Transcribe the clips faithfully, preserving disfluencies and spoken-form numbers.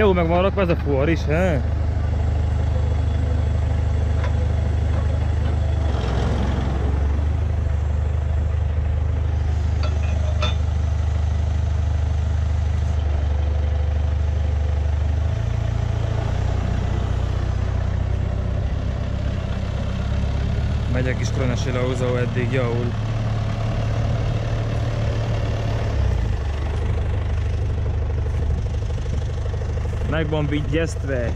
Jó, meg van rakva ez a fuvar is, he? Megyek is Kronesi Lauzó, eddig jól. Meg van vigyeztve.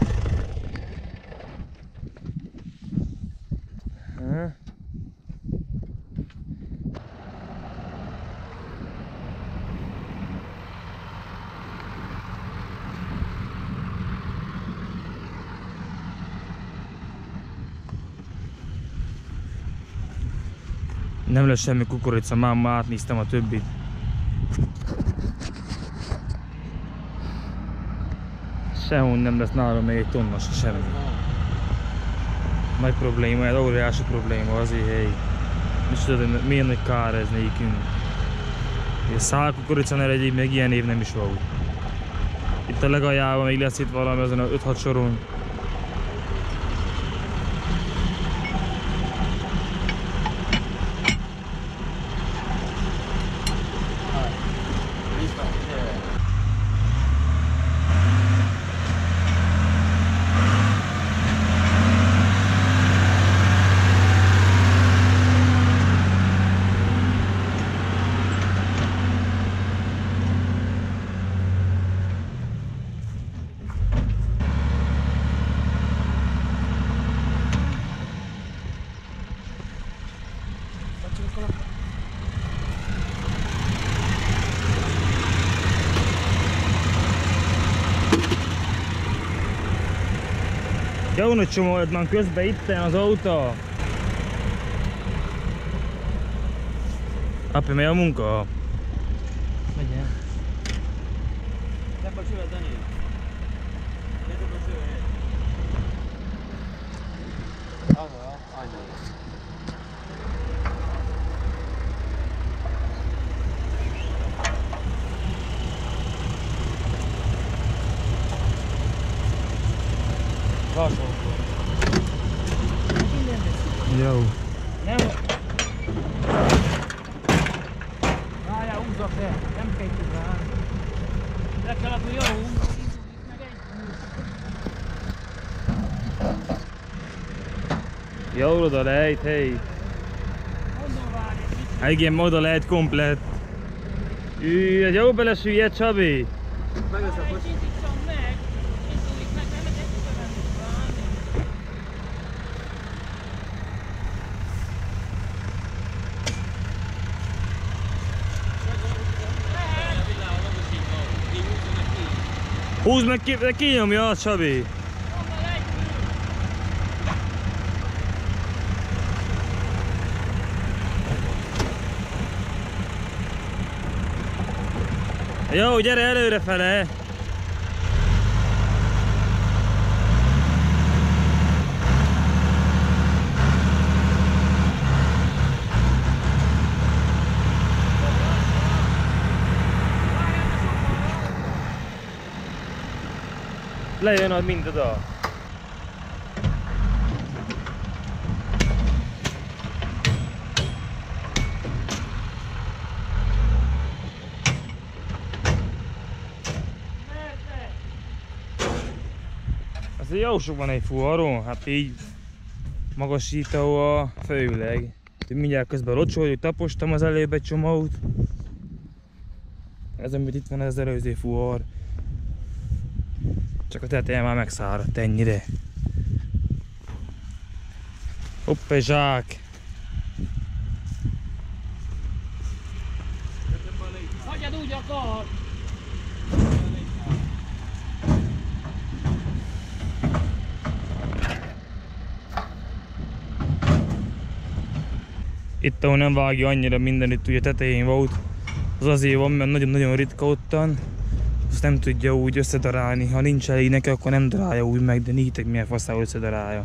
Ha? Nem lesz semmi kukorica, már, már átnéztem a többit. Sehol nem lesz nálam még egy tonna se semmi. Nagy probléma, ez óriási probléma azért, hely. És tudod, milyen nagy kár ez nékünk. Szál kukorica ne legyen, még ilyen év nem is volt. Itt a legaljában még lesz itt valami azon a öt-hat soron. Jó nagy csomód van közben itten az autó. Api, megy a munka? Megyen. Gyere a csövet, Dani. Gyere a csövet. Aha, annyi. Jó. Nem. Várjál, húzza fel, nem kell itt rá. Le kell adni, jó. Jó, oda lehet, hely. Hát igen, oda lehet komplet. Ű, ez jó belesüllyed, Csabi. Meg lesz a kocsi. Húzd meg ki, kinyomja a Csabi! Jó, gyere előrefele! Lejön ad mind oda. Azért jó sok van egy fuvaron, hát így magasítóval főleg. Mindjárt közben locsoljuk, tapostam az előbb egy csomót. Ez amit itt van, ez az előző fuvar. Csak a teteje már megszáradt ennyire. Hoppá, zsák! Hagyjad úgy akar! Itt ahol nem vágja annyira mindenütt, ugye tetején volt. Az azért van, mert nagyon-nagyon ritka ottan. Azt nem tudja úgy összedarálni. Ha nincs elég neki, akkor nem darálja úgy meg, de négytek milyen faszául összedarálja.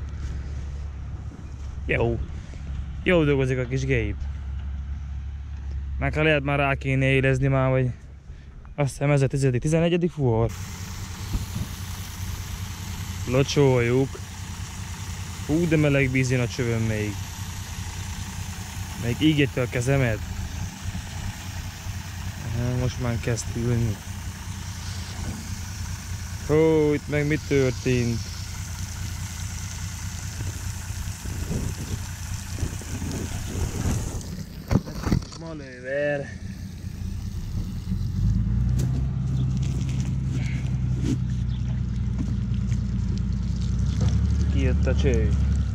Jó. Jó dolgozik a kis Gabe. Meg ha lehet már rá kéne érezni már, vagy azt hiszem ez a tizedik, tizenegyedik fuvar. Locsoljuk. Hú, de meleg víz jön a csövön még. Még ígette a kezemet. Most már kezd ülni. Hó, itt meg mi történt? Manőver. Kijött a cső.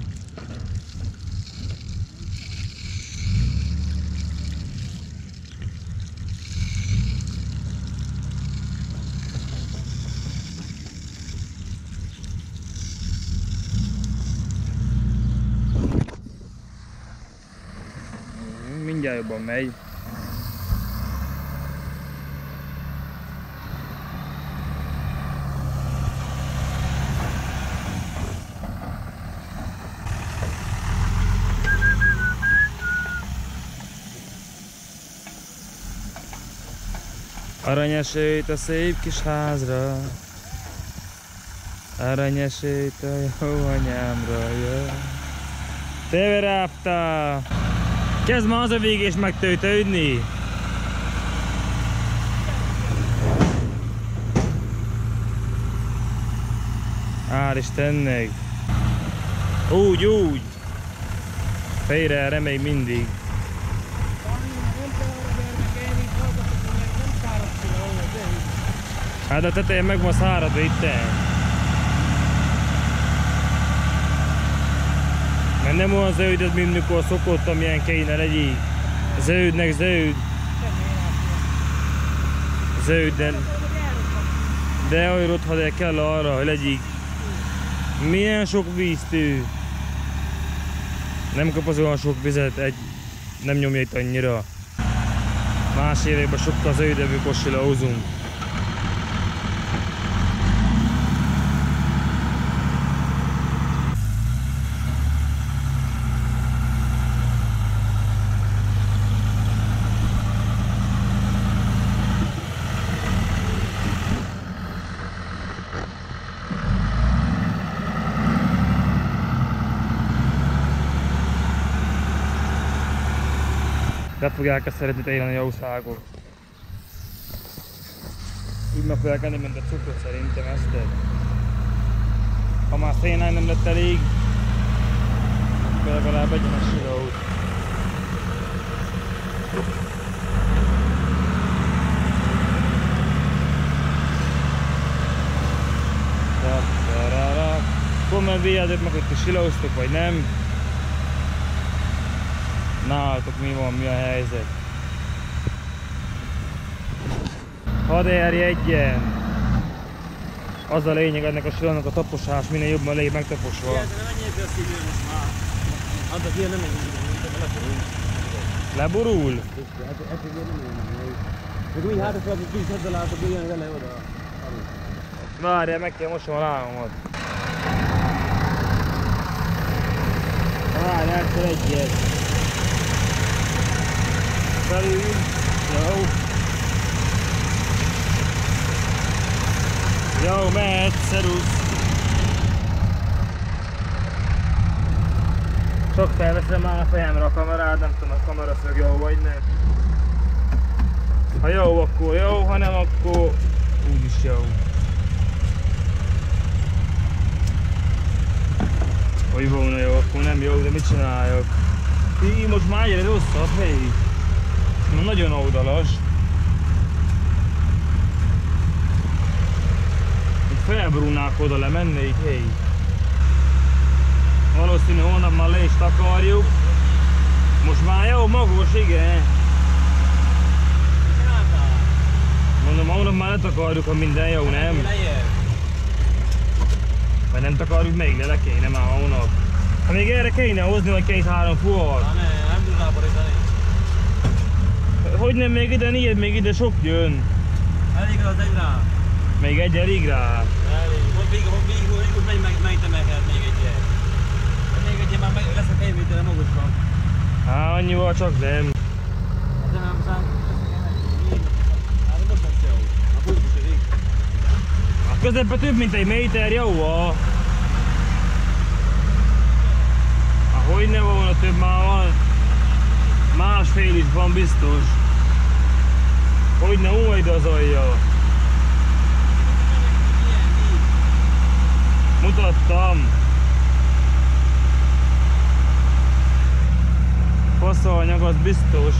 Mindjárt jobban megy. Aranyesőt a szép kis házra, aranyesőt a jó anyámra jön. Te rápta! Kezd ma az a vég és megtöltődni! Hál' Istennek! Úgy, úgy! Fejre erre még mindig. Hát a teteje meg van száradva itten. Mert nem olyan zöld ez, mint mikor szokott, amilyen kéne legyik. Zöldnek zöld. Zöld, de... De olyan rotha, de kell arra, hogy legyik. Milyen sok víztű. Nem kap az olyan sok vizet, egy... nem nyomja itt annyira. Más években sokkal zöldebb kocsilauzunk. De fogják ezt szeretni télen a jószágok. Úgy meg fogják enni, mint a cukrot szerintem ezt. Ha már szénány nem lett elég, akkor legalább egyen a silót. Kommentáljátok meg, hogy ti silóztok vagy nem. Nálatok mi van, mi a helyzet? Hadd erjedjen! Az a lényeg ennek a silónak a taposás, minél jobban légy megtaposva. Igen, de menjél be a szívő most már. Annak ilyen nem menjél, leborul. Leborul? Hát ez ilyen nem menjél. Meg úgy hátra hogy tíz látok, ilyen vele oda. Várjál, meg kell mosom a lábamat. Várjál, egyszer egyet. Felül, jó. Jó, mehet, szerusz. Csak felveszem már a fejemre a kamerát, nem tudom, a kamera szög jó vagy nem. Ha jó, akkor jó, ha nem, akkor úgyis jó. Hogy volna jó, akkor nem jó, de mit csináljak? Így most már egyre rosszabb, hely. Nagyon oldalas. Itt felbrúnák oda lemennék, hely. Valószínű holnap már le is takarjuk. Most már jó magos, igen. Mondom, holnap már letakarjuk, ha minden jó, nem? Vagy nem takarjuk még le, le kéne már holnap. Ha még erre kéne hozni, vagy két-három fuvar. Nem, nem tud ráborítani. Hogy nem még ide négy, még ide sok jön. Elég az egy rá. Még egy elég rá. Elég. Most végig, végig, végig, meg, meg, megtemelhet még egy ilyen. Még egy ilyen már meg, lesz a fél méterre magasban. Há, annyival csak nem. De nem szám. Hát most lesz jó. A pultus elég. A közepben több mint egy méter, jó? Hogy ne volna több, már van másfél is van biztos. Hogy ne majd az alja. Mutattam. Faszalanyag az biztos.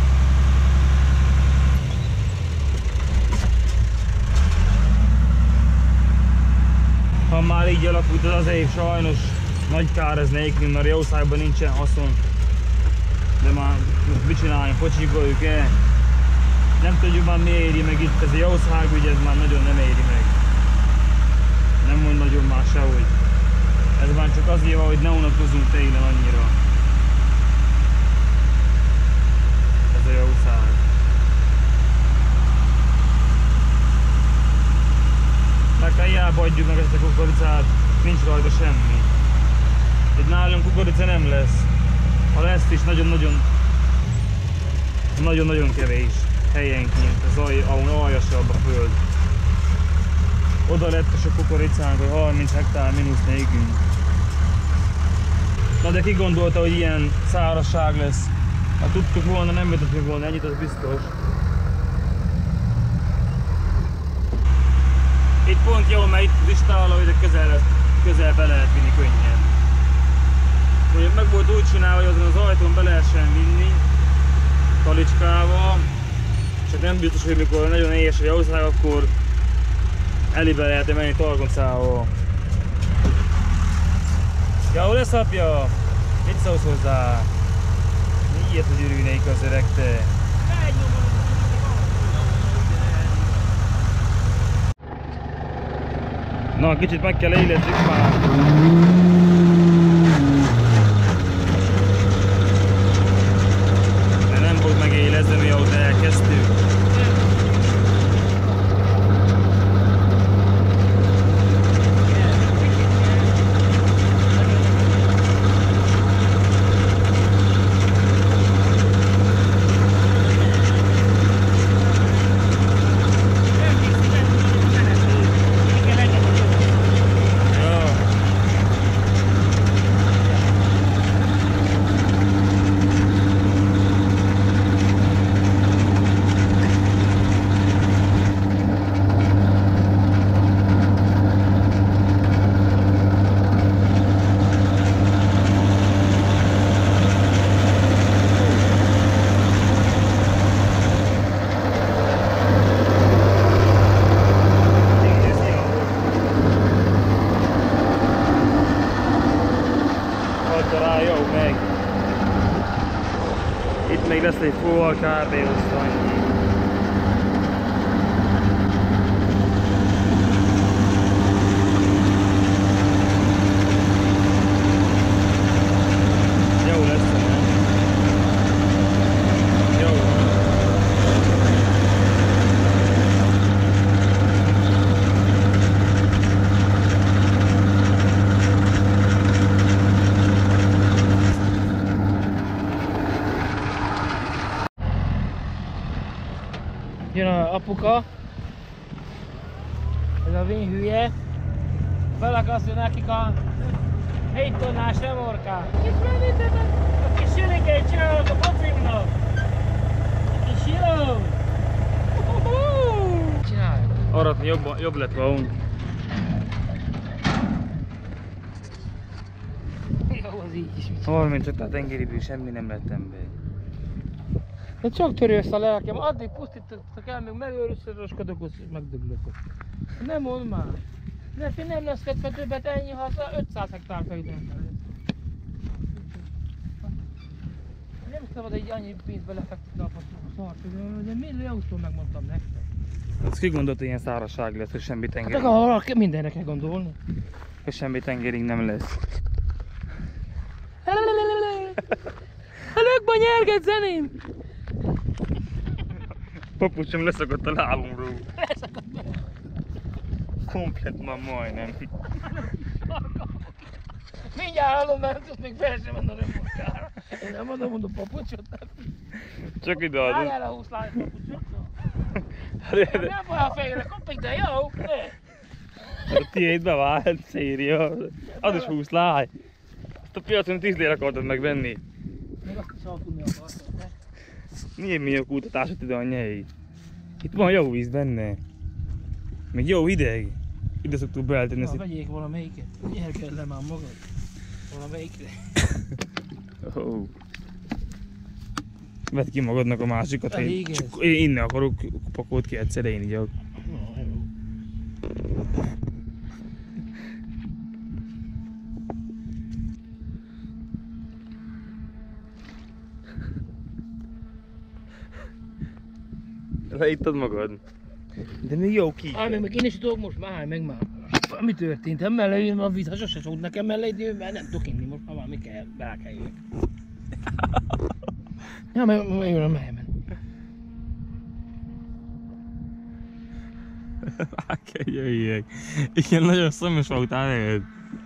Ha már így alakult az azért sajnos nagy kár ez nekünk, mert Jószágban nincsen haszon. De már most mit csináljunk, pocsikoljuk el. Nem tudjuk már mi éri meg itt, ez a Jószág ügy, ez már nagyon nem éri meg. Nem mond nagyon már sehogy. Ez már csak azért van, hogy ne unatkozzunk télen annyira. Ez a Jószág. Mert ha hiába adjuk meg ezt a kukoricát, nincs rajta semmi. Itt nálunk kukorica nem lesz. Ha lesz is nagyon-nagyon nagyon-nagyon kevés helyenként, az alj, ahol aljasabb a föld. Oda lett a sok kukoricánk, hogy harminc hektár mínusz nékünk. Na de ki gondolta, hogy ilyen szárazság lesz? Ha tudtuk volna, nem vetettünk volna ennyit, az biztos. Itt pont jó, mert itt az istálló, hogy közel, közel be lehet vinni könnyen. Mondjuk meg volt úgy csinálva, hogy azon az ajtón be lehessen vinni talicskával, csak nem biztos, hogy mikor nagyon éhes a Jószág, akkor elébe lehet menni targoncával. Ja, hol lesz apja? Mit szólsz hozzá? Ilyet, hogy örülnék az öreg te. Na, kicsit meg kell élezzük már. De nem volt megélezni, mióta elkezdtük. Itt még lesz egy full kb. Annyi. Jó lesz, nem? Jó. Jön a apuka, ez a vén hülye, felakasztja nekik a négy tonnás remorkát. Kis menítőben a kis sürigeit csinálok a pocimnak. A kis siló. Csináljuk. Aratni jobb, jobb lett volna. Jó, az így is. harminc hektár tengeriből semmi nem lettem be. De csak törő össze a lelkem, addig pusztítottak el, még megőrösszörösködök, hogy megdöglök. Nem mondd már. De fi nem lesz kedve többet ennyi, ha ötszáz hektár fejtőn kell. Nem szabad egy annyi pénzt belefektetni a szart, de minden jószól megmondtam nektek. Azt ki gondolt, hogy ilyen szárazság lesz, hogy semmi Hát tengering? akkor mindenre kell gondolni. Hogy semmi tengering nem lesz. A lökba nyerget zeném! Papucsom leszakadt a lábomról. Leszakadt meg! Komplet már majdnem. Mindjárt hallom, mert nem tudsz még fel sem menni a remorkára. Én nem mondom, mondom papucsot. Csak ide adod. Állj el a húsz lány papucsot. Nem baj a fejére, kopik, de jó? Ne. A tiéd bevált, széria. Az is húsz láj. A piacon tíz lére akartad megvenni. Még azt is alkudni akartad, ne? Milyen milyen kutatásod ide anyjai? Itt van jó víz benne. Még jó hideg. Ide szoktuk beeltenni. Na, vegyék valamelyiket. Nyergeld le már magad. Valamelyikre. Oh. Vedd ki magadnak a másikat. Én, Elég ez. csak én innen akarok pakolt ki egyszer, én így. Na, jó. Leittad magad? De még jó ki. Állj meg, meg én is tudok most már, állj meg már. Mi történt? Nem mellé jön a víz, ha sose szokott nekem mellé jön, mert nem tudok inni most, már valami kell, bele kell jönni. Ja, meg jön a melyemen. Rá kell jöjjek. Igen, nagyon szomjas voltál neked.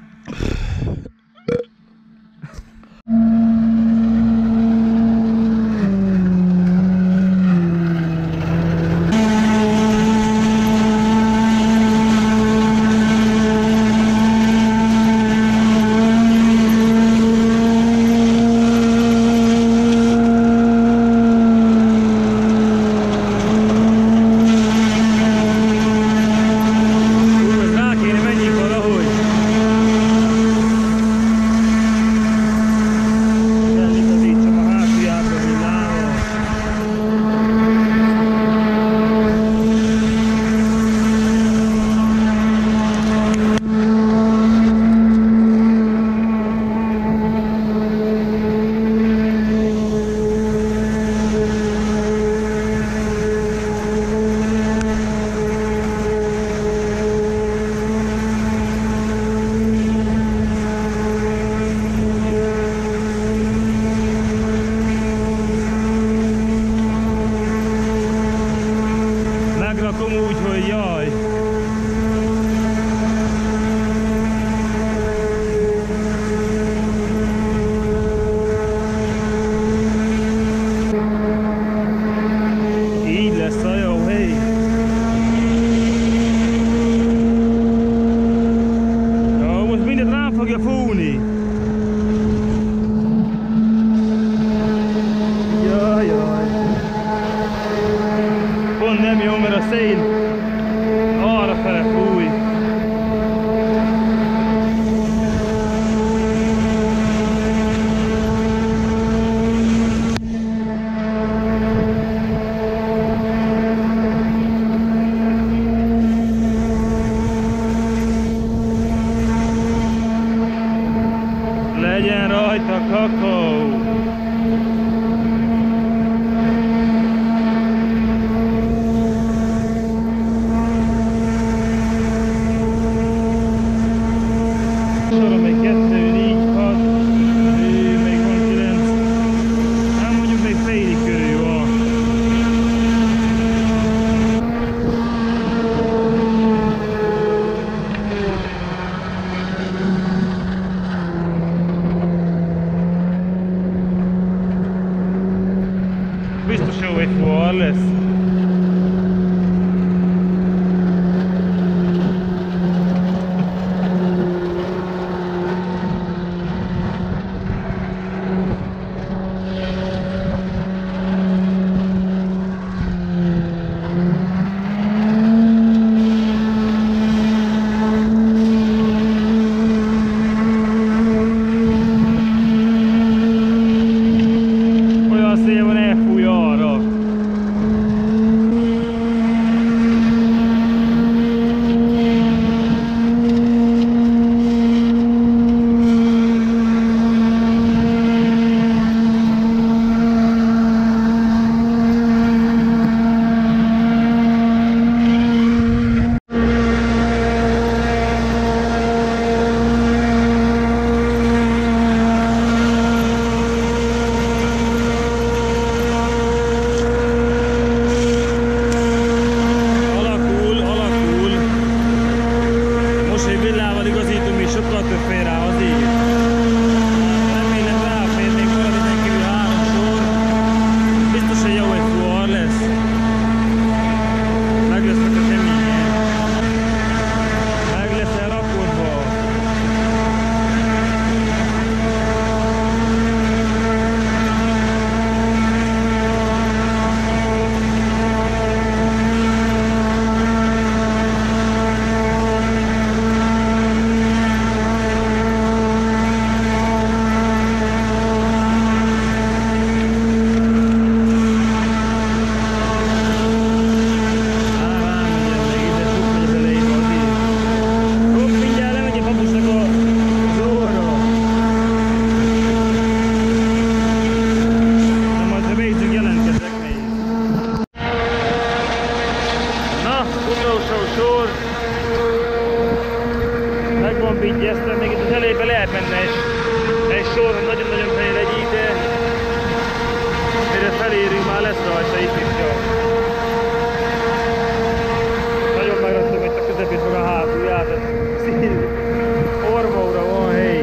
Legyen rajta kakaó! Sorra még kettő, négy, hat, ő, még van kilenc. Hát mondjuk még félig körül van. Biztos jó egy fuvar lesz. Olyan szél van, elfúj arra. rajta itt is jó. Nagyon megraktam itt a közepét meg a hátulját, orvóra van hely.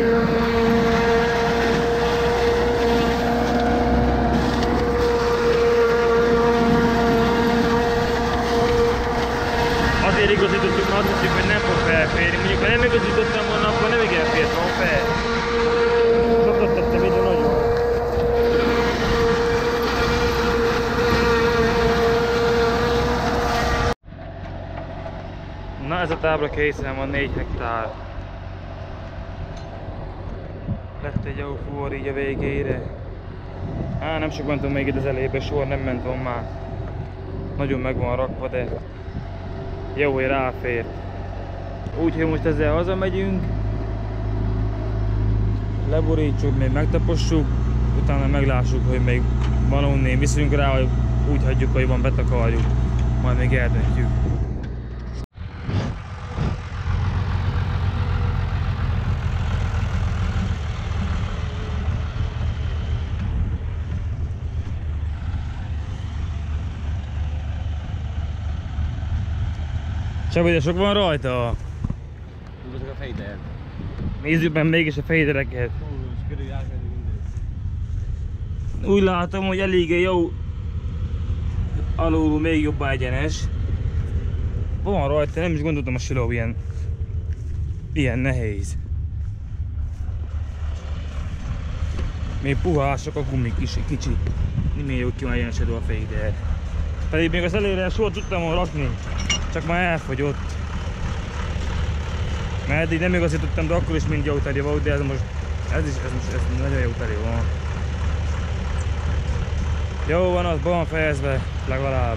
Azért igazítottuk, mert azt hiszük, hogy nem fog felférni. Mondjuk, ha nem igazítottam volna, akkor nem igen fért van fel. Szoktattam ide nagyon. Na, ez a tábla készen van, négy hektár. Lett egy jó fuvar így a végére. Á, nem sok mentem még itt az elébe, sor nem ment van már. Nagyon meg van rakva, de jó, hogy ráfért. Úgyhogy most ezzel hazamegyünk. Leborítsuk, még megtapossuk, utána meglássuk, hogy még van onnén viszünk rá, vagy úgy hagyjuk, hogy van betakarjuk. Majd még eldöntjük. Csak ugye sok van rajta. Ezek a fejder. Nézzük meg mégis a fejdereket. Úgy látom, hogy eléggé jó. Alulról még jobban egyenes. Van rajta, nem is gondoltam a siló ilyen, ilyen nehéz. Még puha, csak a gumik is kicsi. Nem jó ki van egyenesedő a fejder. Pedig még az elére soha tudtam volna rakni. Csak már elfogyott. Mert eddig nem igazítottam, de akkor is mind jó teli volt, de ez most, ez is, ez most ez nagyon jó teli van. Jó van, az be van fejezve, legalább.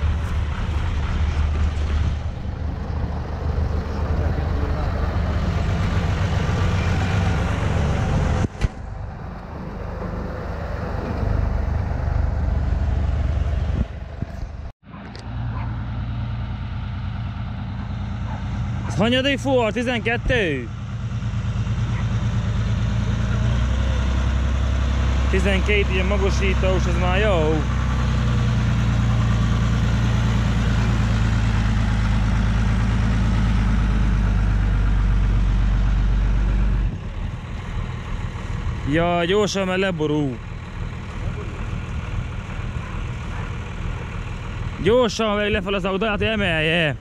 Hanyadik fuvar? tizenkettő? tizenkét ilyen magasítós, ez már jó. Ja, gyorsan, mert leborul. Gyorsan vegy lefel az autóját, emelje.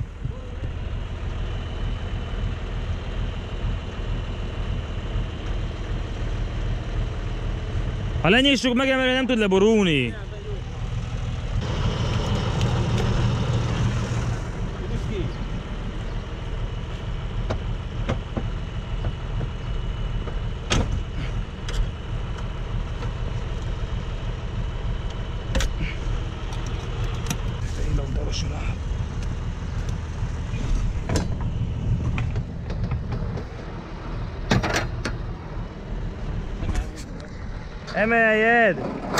Ha lenyissuk meg, mert nem tud leborulni. Emeljed!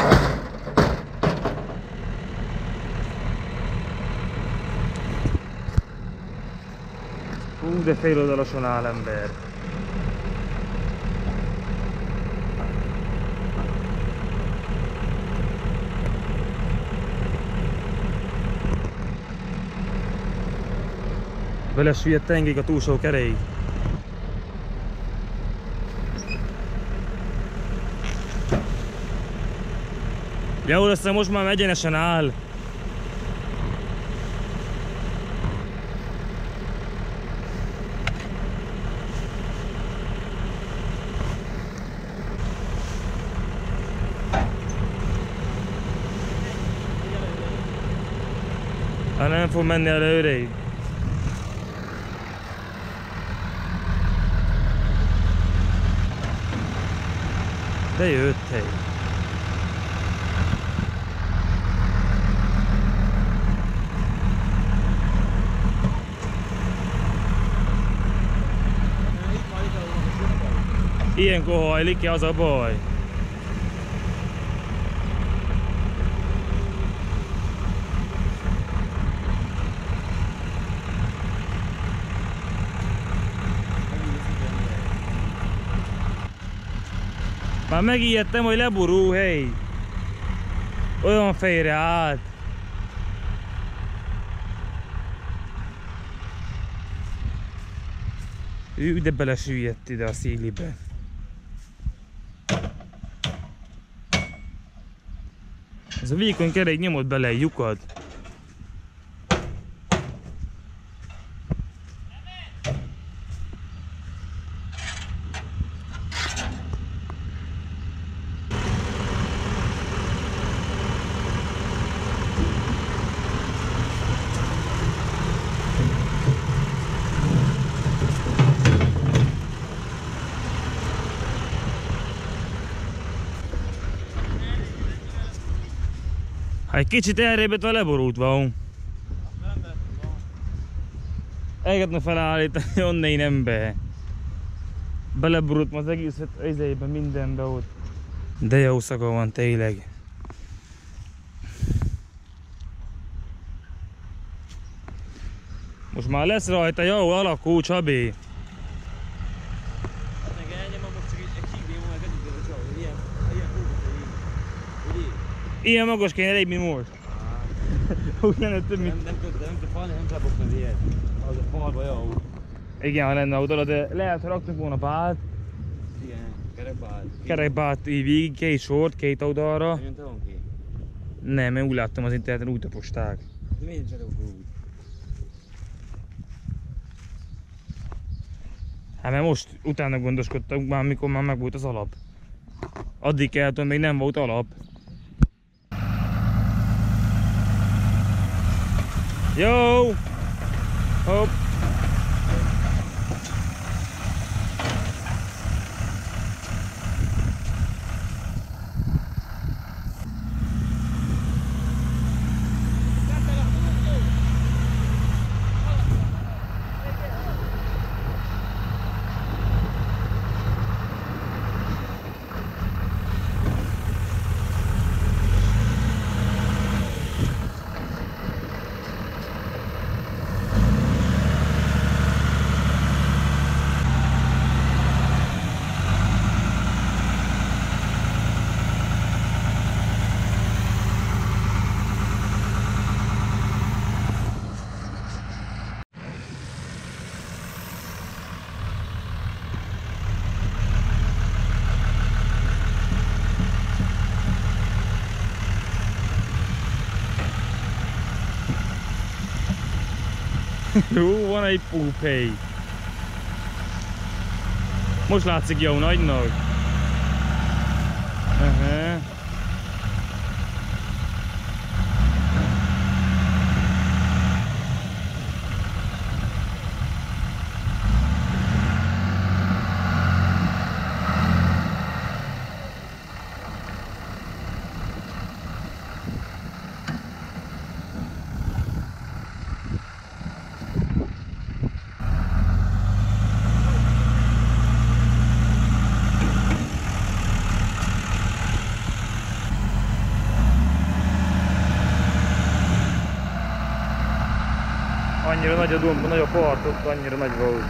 Hú, de fél oldalason áll ember. Vele süllyedt tengig a túlsó kerék. Jó lesz, most már egyenesen áll. Hát nem fog menni előre. De jött hely. Ilyenkor hajlik, az a baj. Már megijedtem, hogy leborul, hely. Olyan fejre állt. Ő de belesüllyedt ide a szélibe. Ez a vékony kerék nyomott bele egy lyukat. Ha egy kicsit elrébb van leborult van. Elgetne felállítani onnan én be. Beleborult ma az egészet izébe, mindenbe ott. De jó szaga van tényleg. Most már lesz rajta jó alakú, Csabi. Ilyen magas kéne elég, mint most. Ugyanett több, mint... Nem tud, nem tud falni, nem tud bokni ilyet. Az a falba jó. Igen, ha lenne autó, de lehet, ha raktunk volna bált. Igen, kerekbált. Kerekbált így végig, két sort, két oldalra. Nagyon tavon ki. Nem, én úgy láttam az interneten, úgy taposták. De miért sem úgy? Hát mert most utána gondoskodtak már, mikor már meg volt az alap. Addig kellett, még nem volt alap. Jó! Hopp! Jó, van egy púphely. Most látszik jó nagynak. Aha. Annyira nagy a domb, nagy a partok, annyira nagy volt.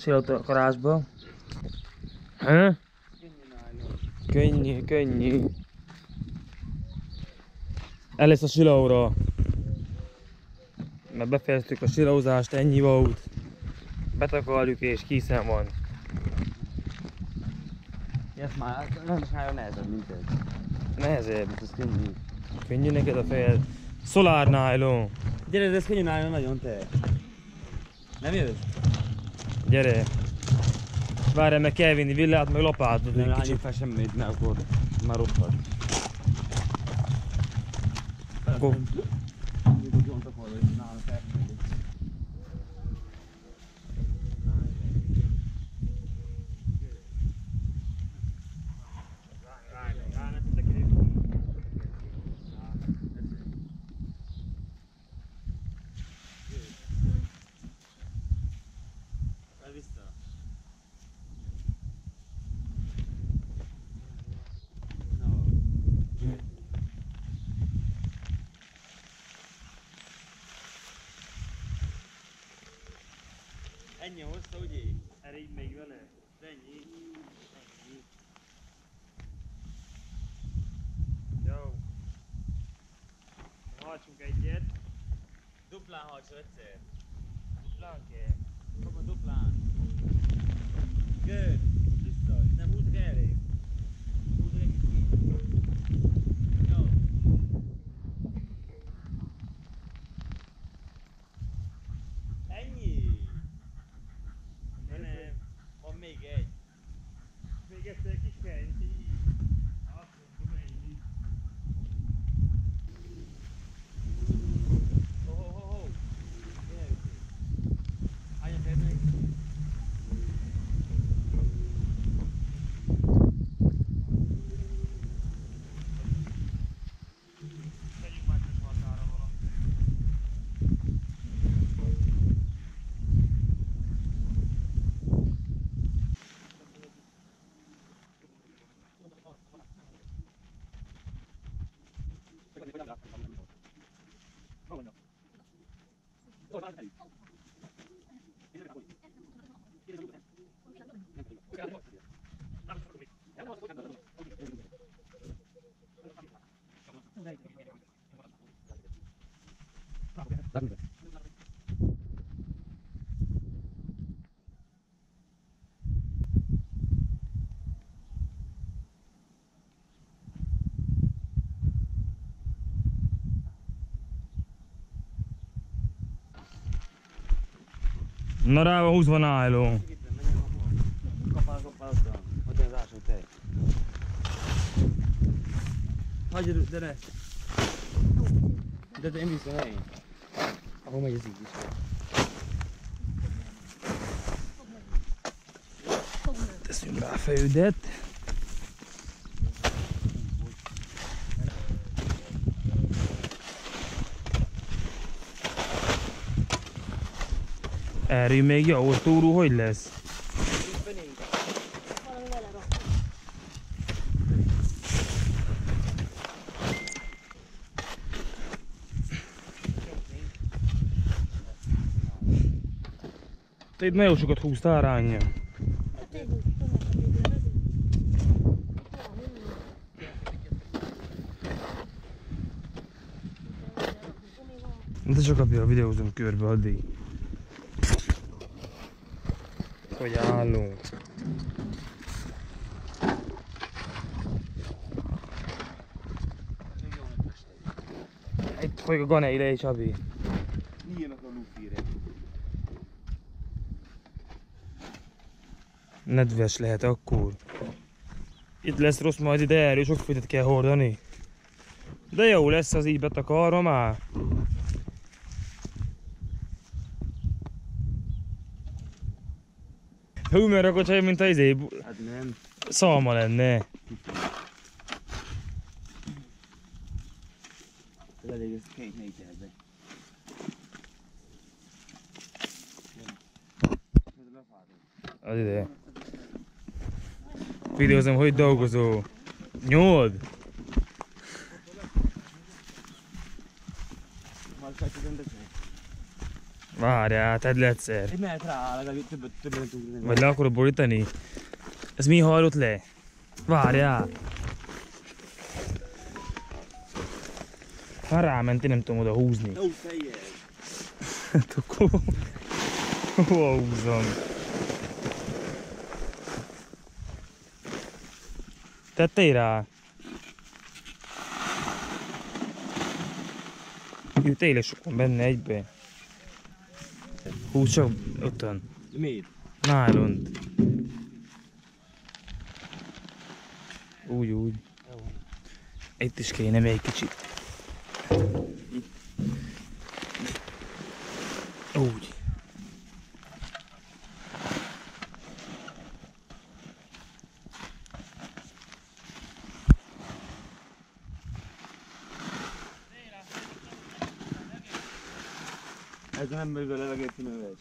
silautakarásba. Ha? Könnyű, könnyű. El lesz a silaura. Mert befejeztük a silauzást, ennyi volt. Betakarjuk és készen van. Ez már nagyon nehezebb, mint ez. Nehezebb. Ez könnyű. Könnyű neked a fejed. Solar nylon. Gyere, ez könnyű náljon nagyon te. Nem jössz? Gyere. Várjál, meg kell vinni villát, meg lapátot. Nem egy lányok fel semmit, mert akkor már rosszad. Akkor Ennyi a hossza, ugye? erre így még vele. Ennyi. Ennyi. Jó. Hajtsunk egyet. Duplán hajtsa egyszer. Duplán kell. Kapva duplán. Good. Vissza. Nem húzzuk elég. Húzzuk egy kicsit. Jó. Ennyi. De nem. Van még egy. Még egyszer kis kell, így. Azt mondom, ennyi. Ho, ho, ho, ho. Gyere. Állj a fejed. Tegyünk már kis határa valamit. Na rá van húzva nylon. Kapál, kapál, aztán. Hagyj az ásó tej. Hagyj, de ne. De én viszont helyén. Ahol megy ez így is. Teszünk rá a fejüdet. Erről még jó, a túrú hogy lesz? Te itt nagyon sokat húztál ránja. De csak a videózom körbe addig. Hogy állunk. Itt folyik a ganei le, Csabi. Nyílnak a lufire. Nedves lehet akkor. Itt lesz rossz, majd ide erről sok földet kell hordani. De jó lesz az így betakarva már. Hú, mert akkor csak mint a izé... Hát nem. Szalma lenne. Ez elég, ez két méterbe. Az ide. Videózom, hogy dolgozol. Nyolc. Már csak nem beszél. Várjál, tedd le egyszer. Egy mehet rá, legalább többet, többet tudni. Vagy le akarod borítani? Ez mi hajlott le? Várjál! Ha ráment, én nem tudom oda húzni. Ó, fejjel! Hát akkor... Hova húzom? Tettél rá? Jó, tényleg sok van benne egybe. Húz csak ottan. Miért? Nálont. Úgy, úgy. Itt is kéne még kicsit. Úgy. Ez nem bővül a levegőt kiművelés.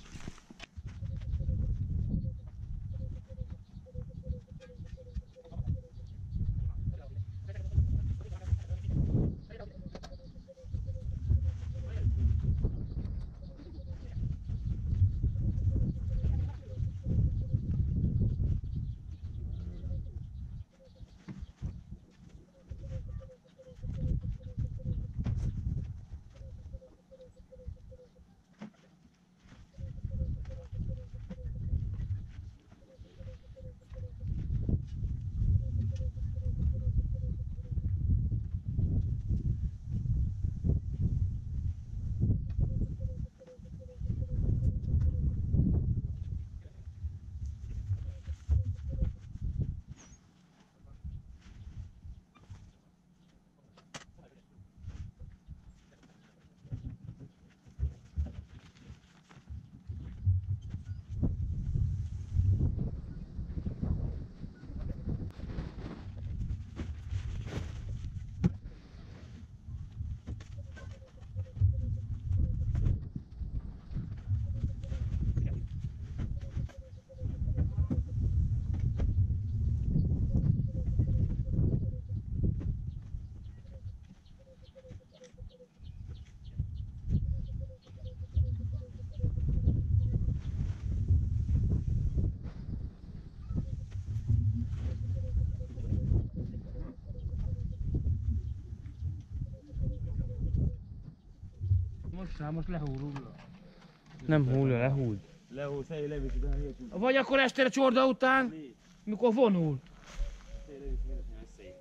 Most rá, most lehúrul. Nem hullja, lehúz. Lehúz, fejjel levisz, utána nélkül. Vagy akkor estére csorda után, Mi? mikor vonul. Fejjel levisz, mindent nem szép.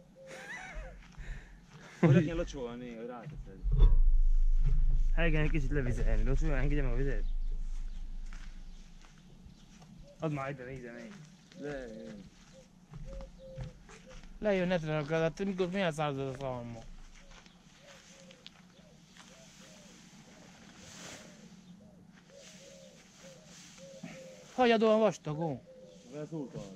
Hogy legyen locsolni, hogy ráteszed. Helgen egy kicsit levizelni, de olyan engedje meg a vizet. Add már ide, ide, ide. Le, Lejön netre a gazát, mikor milyen szállod a szalma. Hagyad olyan vastagon. vele szóltad.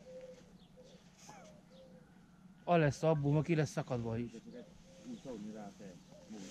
A lesz abból, ma ki lesz szakadva is. Úgy szólni rá, te. Múlsz.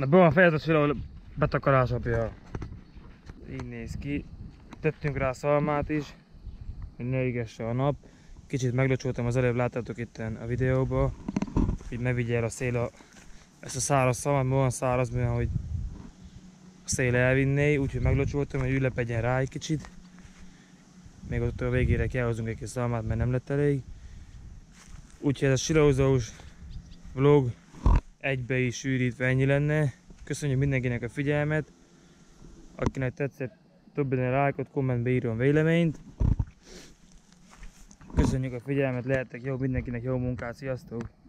Na be van fejezve a siló betakarásapja. Így néz ki. Tettünk rá szalmát is, hogy ne égesse a nap. Kicsit meglocsoltam, az előbb láttátok itt a videóban, hogy ne vigye el a szél a, ezt a száraz szalmát, mert olyan száraz, mert hogy a szél elvinné, úgyhogy meglocsoltam, hogy ülepedjen rá egy kicsit. Még ott a végére kihozunk egy kis szalmát, mert nem lett elég. Úgyhogy ez a silózós vlog egybe is sűrítve ennyi lenne. Köszönjük mindenkinek a figyelmet. Akinek tetszett, dobjon egy lájkot, kommentbe írjon véleményt. Köszönjük a figyelmet, lehetek jó, mindenkinek jó munkát, sziasztok!